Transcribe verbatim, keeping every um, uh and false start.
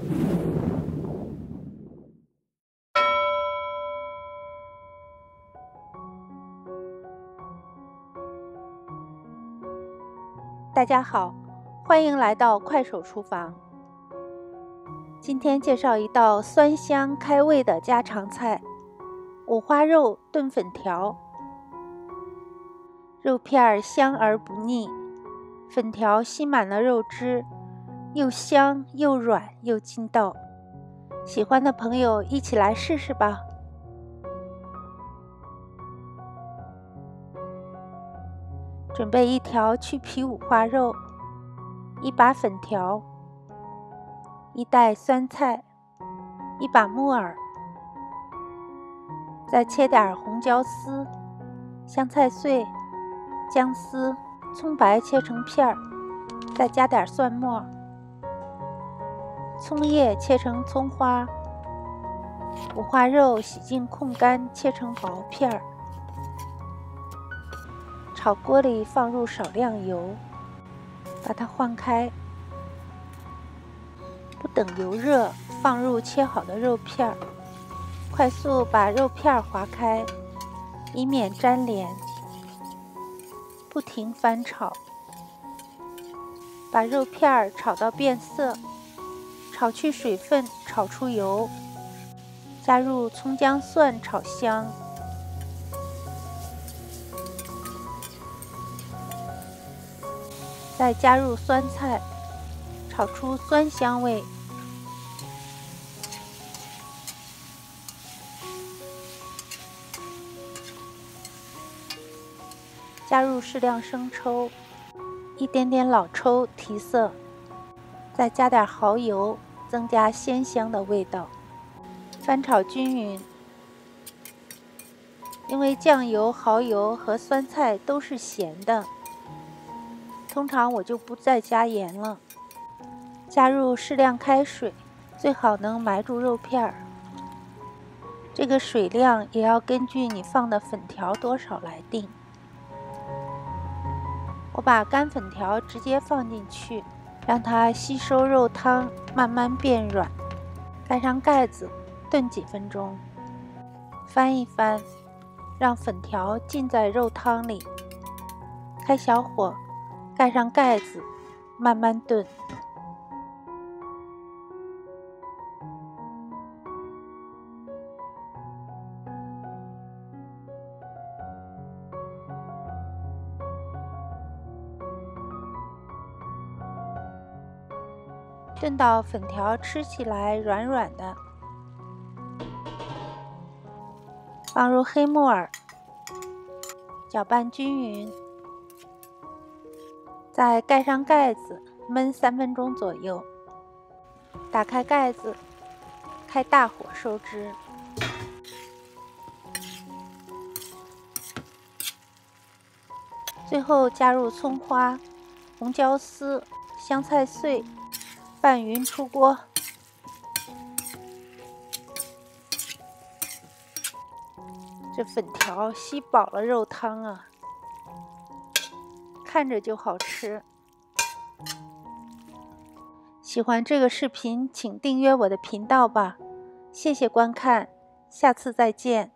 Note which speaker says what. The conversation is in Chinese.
Speaker 1: 大家好，欢迎来到快手厨房。今天介绍一道酸香开胃的家常菜——五花肉炖粉条。肉片香而不腻，粉条吸满了肉汁，又香又软又筋道。喜欢的朋友一起来试试吧。准备一条去皮五花肉，一把粉条，一袋酸菜，一把木耳，再切点红椒丝、香菜碎、姜丝、葱白切成片儿，再加点蒜末，葱叶切成葱花，五花肉洗净控干切成薄片儿。炒锅里放入少量油，把它晃开，不等油热，放入切好的肉片儿，快速把肉片划开，以免粘连，不停翻炒，把肉片炒到变色，炒去水分，炒出油，加入葱姜蒜炒香。再加入酸菜，炒出酸香味。加入适量生抽，一点点老抽提色，再加点蚝油，增加鲜香的味道。翻炒均匀。因为酱油、蚝油和酸菜都是咸的，通常我就不再加盐了。加入适量开水，最好能埋住肉片儿。这个水量也要根据你放的粉条多少来定。我把干粉条直接放进去，让它吸收肉汤，慢慢变软。盖上盖子，炖几分钟。翻一翻，让粉条浸在肉汤里。开小火，盖上盖子，慢慢炖。炖到粉条吃起来软软的，放入黑木耳，搅拌均匀。再盖上盖子，焖三分钟左右。打开盖子，开大火收汁。最后加入葱花、红椒丝、香菜碎，拌匀出锅。这粉条吸饱了肉汤啊，看着就好吃。喜欢这个视频，请订阅我的频道吧。谢谢观看，下次再见。